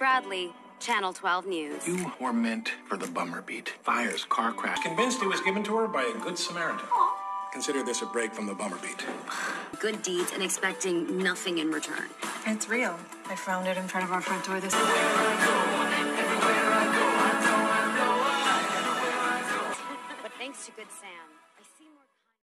Bradley, Channel 12 News. You were meant for the bummer beat. Fires, car crash. Convinced it was given to her by a good Samaritan. Consider this a break from the bummer beat. Good deeds and expecting nothing in return. It's real. I found it in front of our front door this morning.